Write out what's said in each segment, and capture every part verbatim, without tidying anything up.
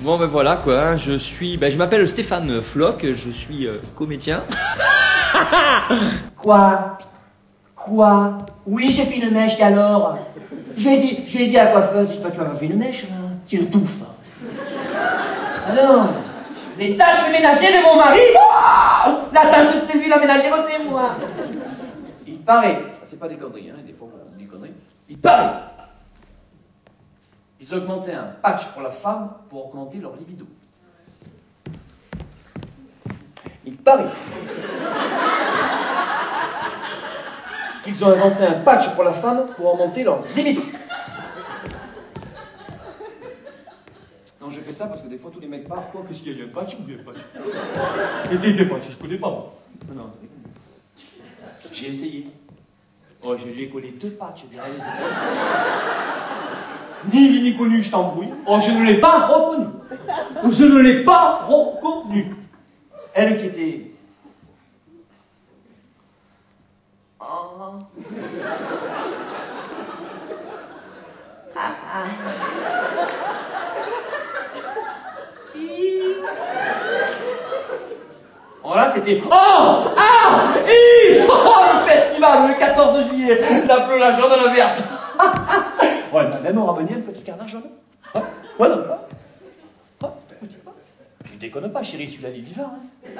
Bon ben voilà quoi, hein, je suis, ben je m'appelle Stéphane Floch, je suis euh, comédien. Quoi? Quoi? Oui, j'ai fait une mèche, et alors? Je lui ai dit, je lui ai dit à la coiffeuse, je dis pas, tu m'as fait une mèche là? C'est une touffe. Alors, les tâches ménagères de mon mari, oh, la tâche de c'est lui, la ménagère, c'est moi. Il paraît, c'est pas des conneries, hein, des fois on dit des conneries, il paraît, ils augmentaient un patch pour la femme pour augmenter leur libido. Il paraît qu'ils ont inventé un patch pour la femme pour augmenter leur libido. Non, je fais ça parce que des fois tous les mecs partent. Quoi, qu'est-ce qu'il y a? Il y a un patch ou bien un patch? Et des patchs, je connais pas moi. Non, non. J'ai essayé. Oh, je lui ai collé deux patchs derrière les épaules. Ni vu ni connu, je t'embrouille. Oh, je ne l'ai pas reconnu. Je ne l'ai pas reconnu. Elle qui était... Oh. Ah. Oh là, c'était... Oh. Ah. I. Oh, le festival, le quatorze juillet. La bleue, la jaune, la verte. Ouais, elle m'a même ramené un petit canard jaune. Oh, voilà, voilà. Oh, tu déconnes pas, chérie, celui-là, il est vivant. Hein.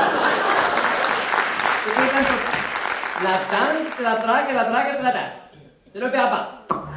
La danse, la drague, la drague, c'est la danse. C'est le père à part.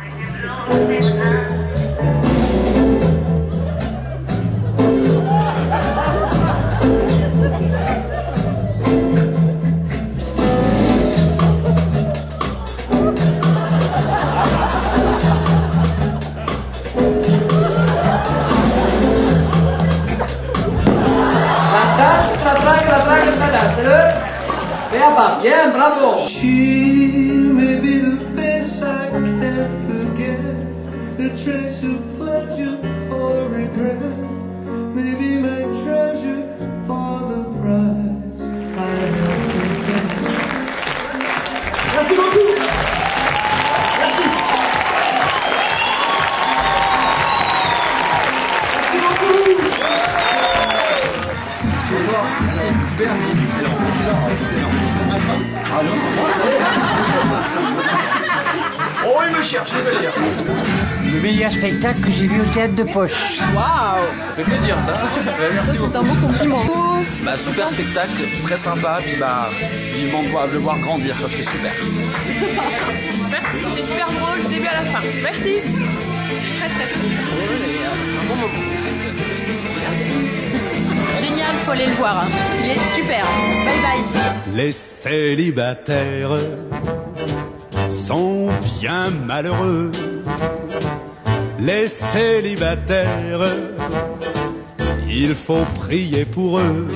Bien, bravo. She may be the face I can't forget, a trace of pleasure or regret, maybe my treasure or the prize I have to get. Merci beaucoup. Merci. Merci beaucoup. Super, excellent, excellent. Ah non, oh, il me cherche, il me cherche. Le meilleur spectacle que j'ai vu au théâtre de Poche. Waouh, ça fait plaisir ça. Bah, merci beaucoup. C'est un beau compliment. Bah, super spectacle, très sympa, puis bah, vivement de le voir grandir parce que super. Merci, c'était super drôle du début à la fin. Merci. Très très très. Un bon moment. Génial, faut aller le voir. Hein. Il est super. Bye bye. Les célibataires sont bien malheureux. Les célibataires, il faut prier pour eux.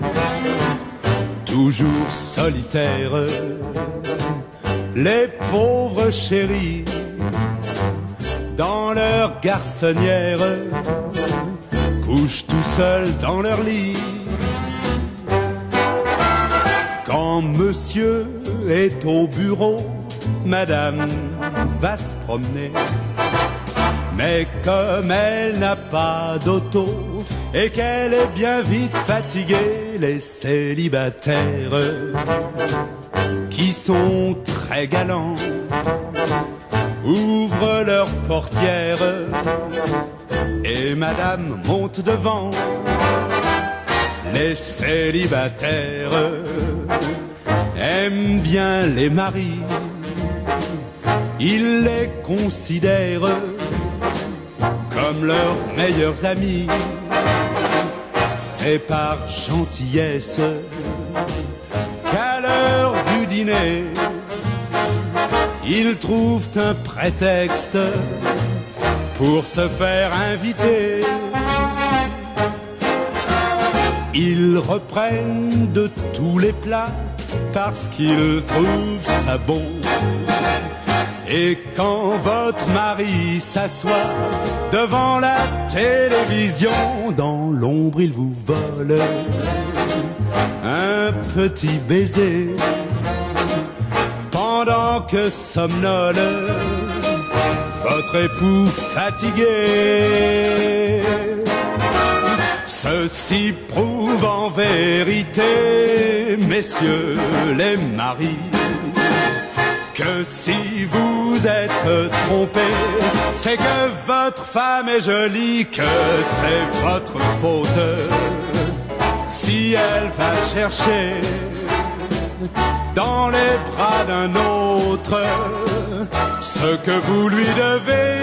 Toujours solitaires, les pauvres chéris, dans leur garçonnière, couchent tout seuls dans leur lit. Quand monsieur est au bureau, madame va se promener. Mais comme elle n'a pas d'auto et qu'elle est bien vite fatiguée, les célibataires qui sont très galants ouvrent leurs portières et madame monte devant. Les célibataires aiment bien les maris, ils les considèrent comme leurs meilleurs amis. C'est par gentillesse qu'à l'heure du dîner, ils trouvent un prétexte pour se faire inviter. Ils reprennent de tous les plats parce qu'ils trouvent ça bon. Et quand votre mari s'assoit devant la télévision, dans l'ombre il vous vole un petit baiser pendant que somnole votre époux fatigué. Ceci prouve en vérité, messieurs les maris, que si vous êtes trompés, c'est que votre femme est jolie, que c'est votre faute. Si elle va chercher dans les bras d'un autre ce que vous lui devez,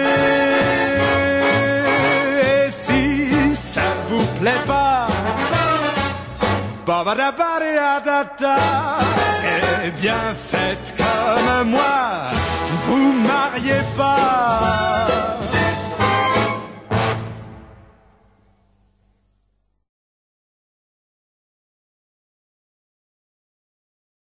et si ça vous plaît pas, eh bien faites comme moi, vous mariez pas.